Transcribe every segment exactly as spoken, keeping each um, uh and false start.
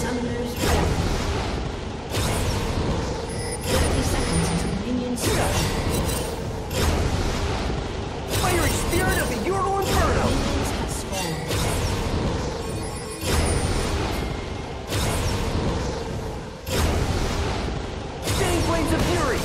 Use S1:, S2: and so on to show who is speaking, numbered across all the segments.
S1: Summoner's Rift. thirty seconds until minions start.
S2: Fiery Spirit of the Ural Inferno!
S1: Minions have spawned.
S2: Spinning Flames of Fury!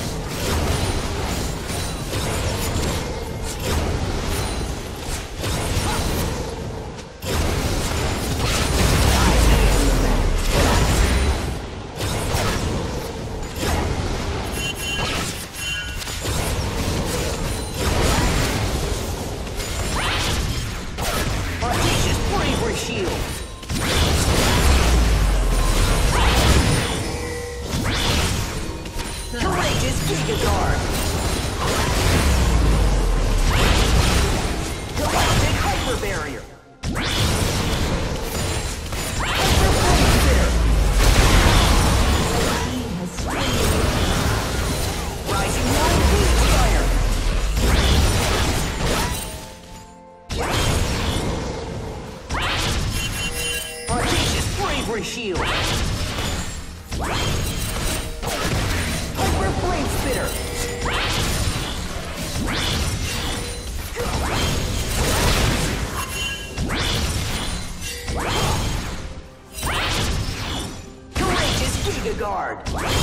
S2: Shield. Hyper Flame Spitter. Courageous Giga Guard.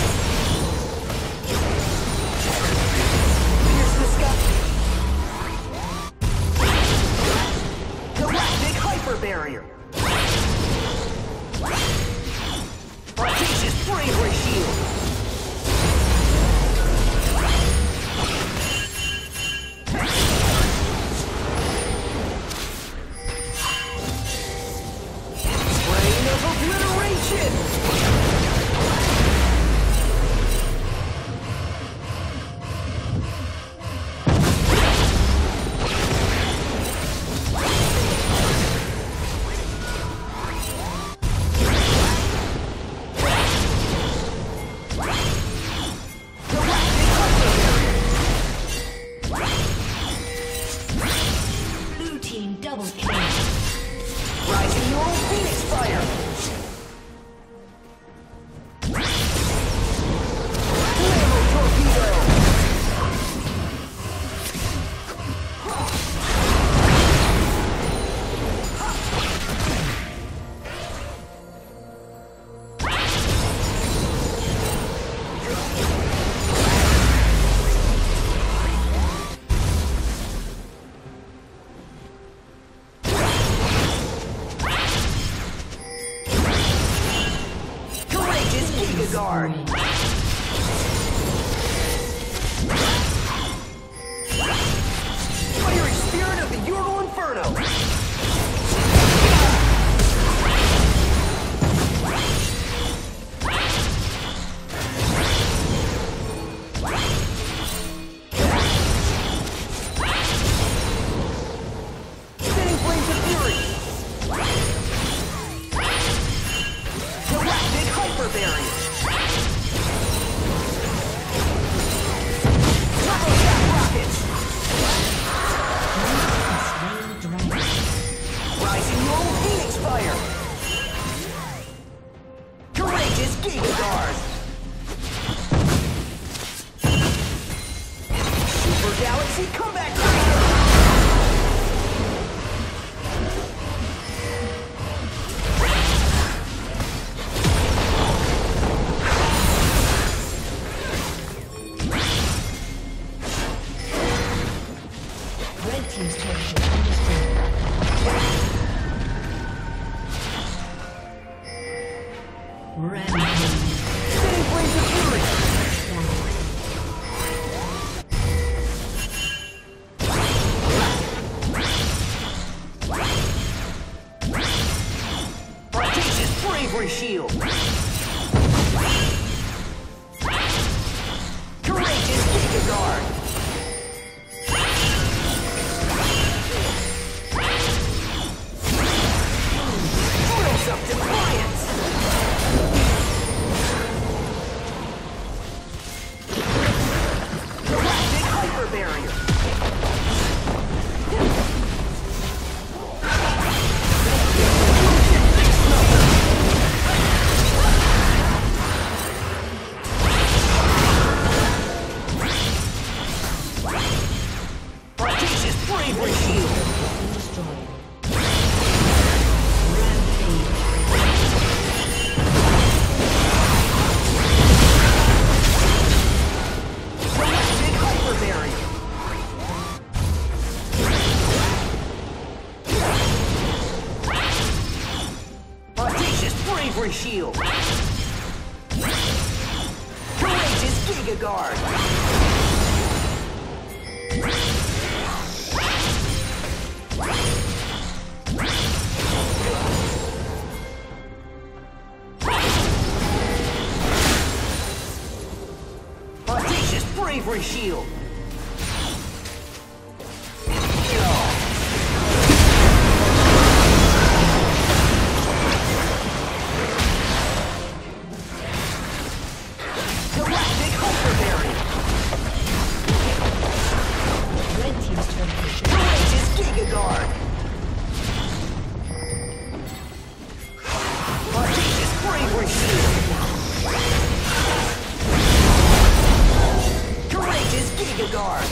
S2: Pierce the sky. Galactic Hyper Barrier. Audacious Bravery Shield! Rain of Obliteration! Guard. Fiery Spirit of the Ural Inferno. Spinning Flames of Fury. Galactic Hyper Barrier. Giga Guard! Super Galaxy Comeback Racer!
S1: Red team's turret has been destroyed. Rampage.
S2: Spinning Flames of Fury! Audacious Bravery Shield! Courageous Giga Guard! Thrills of Defiance! Galactic Hyper Barrier! Bravery Shield! Courageous Giga Guard! Audacious Bravery Shield! Galactic Hyper Barrier!
S1: Red team's turret has been
S2: Courageous Giga Guard! Audacious Bravery Shield! Courageous Giga Guard!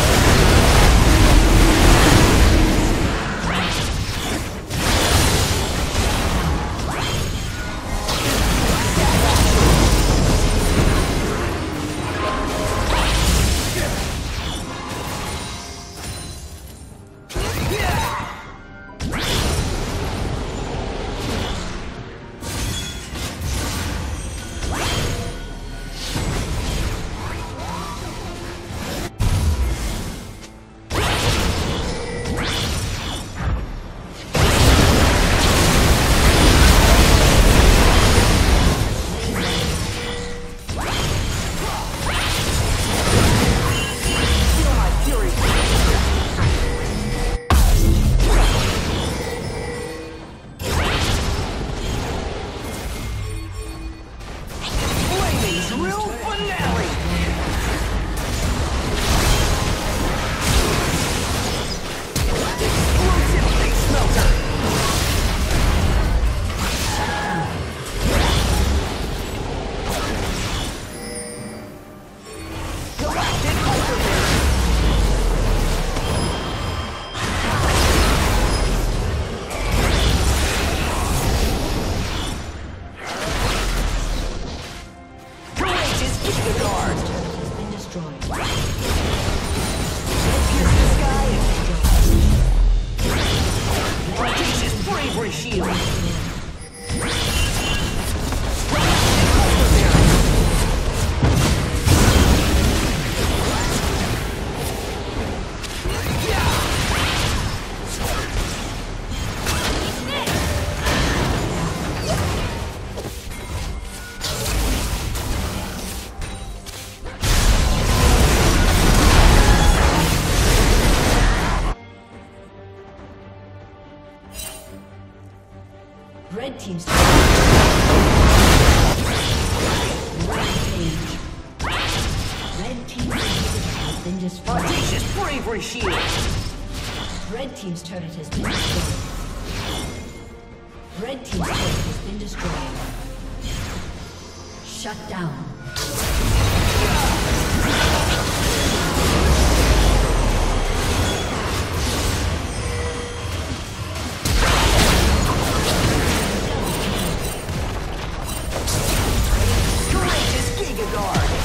S2: Feel my fury! Flaming Drill Finale! Explosive Face Melter! Galactic Hyper Barrier! Courageous Giga Guard!
S1: has been destroyed.
S2: Pierce the sky and Audacious Bravery Shield! Galactic Hyper Barrier!
S1: Red team's turret. Rampage. Red team's inhibitor has been destroyed.
S2: Audacious Bravery Shield!
S1: Red team's turret has been destroyed. Red team's turret has been destroyed. Shut down.
S2: Courageous Giga Guard!